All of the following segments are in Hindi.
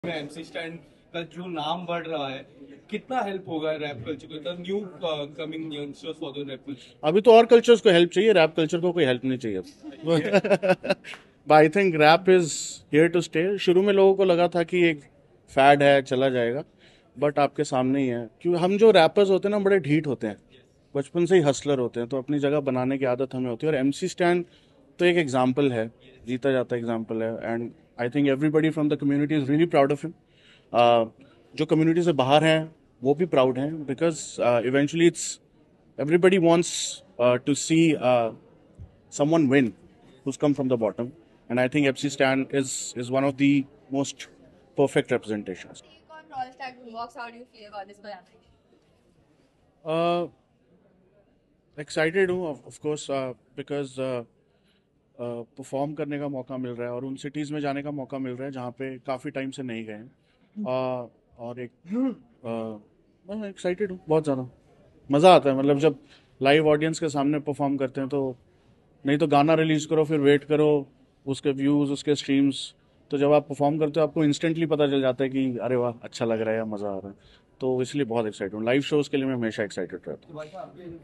में एमसी स्टैंड का जो नाम बढ़ रहा है, कितना हेल्प होगा रैप कल्चर को, the new coming youngsters for the rap culture? अभी तो और कल्चर्स को हेल्प चाहिए, रैप कल्चर को कोई हेल्प नहीं चाहिए। I think rap is here to stay. शुरू में लोगों को लगा था कि एक फैड है, चला जाएगा, बट आपके सामने ही है। क्योंकि हम जो रैपर्स होते हैं ना, बड़े ढीठ होते हैं, बचपन से ही हसलर होते हैं, तो अपनी जगह बनाने की आदत हमें होती है। और एमसी स्टैंड तो एक एग्जाम्पल है, जीता जाता एग्जाम्पल है। And I think everybody from the community is really proud of him. जो कम्युनिटी से बाहर हैं वो भी प्राउड हैं, because eventually it's everybody wants to see someone win who's come from the bottom, and I think FC Stan is one of the most perfect representations. On Royal Stag Boombox, how do you feel about this collaboration? Excited हूँ of course, because परफॉर्म करने का मौका मिल रहा है और उन सिटीज़ में जाने का मौका मिल रहा है जहाँ पे काफ़ी टाइम से नहीं गए हैं। और एक मैं एक्साइटेड हूँ बहुत ज़्यादा। मज़ा आता है, मतलब जब लाइव ऑडियंस के सामने परफॉर्म करते हैं तो। नहीं तो गाना रिलीज करो, फिर वेट करो उसके व्यूज़, उसके स्ट्रीम्स। तो जब आप परफॉर्म करते हो आपको इंस्टेंटली पता चल जाता है कि अरे वाह, अच्छा लग रहा है या मज़ा आ रहा है। तो इसलिए बहुत एक्साइटेड हूँ। लाइव शोज़ के लिए मैं हमेशा एक्साइटेड रहता हूँ।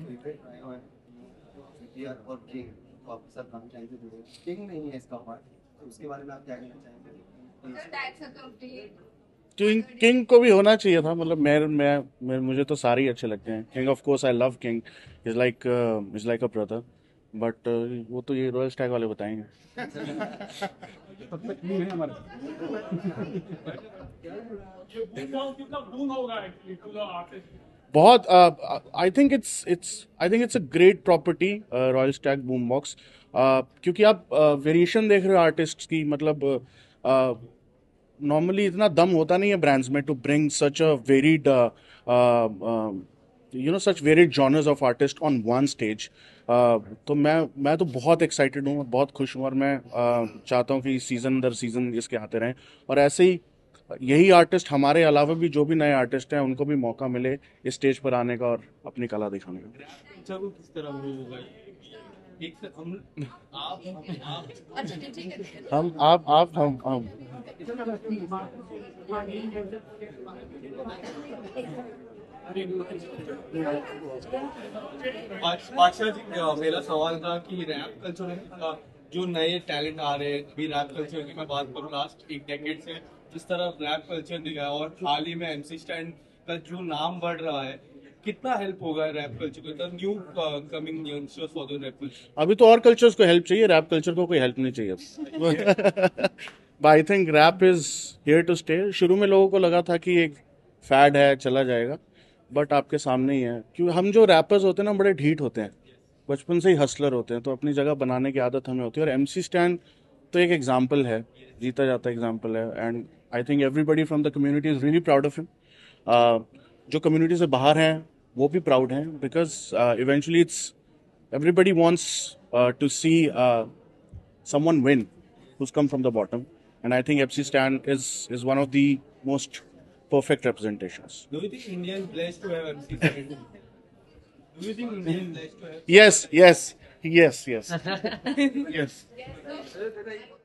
किंग नहीं है इसका पार्ट, तो उसके बारे में आप क्या कहना चाहेंगे? The types are complete. King को भी होना चाहिए था, मतलब मैं मुझे तो सारे ही अच्छे लगते हैं। King of course, I love King, is like a brother. But वो तो ये रॉयल स्टैग वाले बताएंगे। तब तक नहीं है हमारे। बहुत I think it's a great property, Royal Stag Boom Box. क्योंकि आप वेरिएशन देख रहे हो आर्टिस्ट की, मतलब नॉर्मली इतना दम होता नहीं है ब्रांड्स में to bring such a varied such varied genres of artist on one stage. तो मैं तो बहुत एक्साइटेड हूँ, बहुत खुश हूँ। और मैं चाहता हूँ कि सीजन दर सीजन इसके आते रहें, और ऐसे ही यही आर्टिस्ट हमारे अलावा भी जो भी नए आर्टिस्ट हैं उनको भी मौका मिले इस स्टेज पर आने का और अपनी कला दिखाने का। चलो, किस तरह वो होगा? एक से हम आप अच्छा ठीक है। हम आप हम बादशाह जी, मेरा सवाल था कि रैप कल्चर में जो नए टैलेंट आ रहे हैं, अभी रैप कल्चर की मैं बात करूँ, लास्ट एक डेकेड से जिस तरह रैप कल्चर दिखा है और हाल ही में एमसी स्टैंड का जो नाम बढ़ रहा है, कितना हेल्प होगा रैप कल्चर को, the new coming youngsters for the rap culture? अभी तो और कल्चर्स को हेल्प चाहिए, रैप कल्चर को कोई हेल्प नहीं चाहिए। I think rap is here to stay. शुरू में लोगों को लगा था कि एक फैड है, चला जाएगा, बट आपके सामने ही है। क्योंकि हम जो रैपर्स होते हैं ना, बड़े ढीठ होते हैं, बचपन से ही हसलर होते हैं, तो अपनी जगह बनाने की आदत हमें होती है। और एमसी स्टैंड तो एक एग्जाम्पल है, जीता जाता एग्जाम्पल है। And I think everybody from the community is really proud of him. जो कम्युनिटी से बाहर हैं वो भी प्राउड हैं, because eventually it's everybody wants to see someone win who's come from the bottom, and I think FC Stan is one of the most perfect representations. Do you think India is blessed to have MC Stan? Do you think India is blessed to have? Yes, yes, yes, yes. Yes.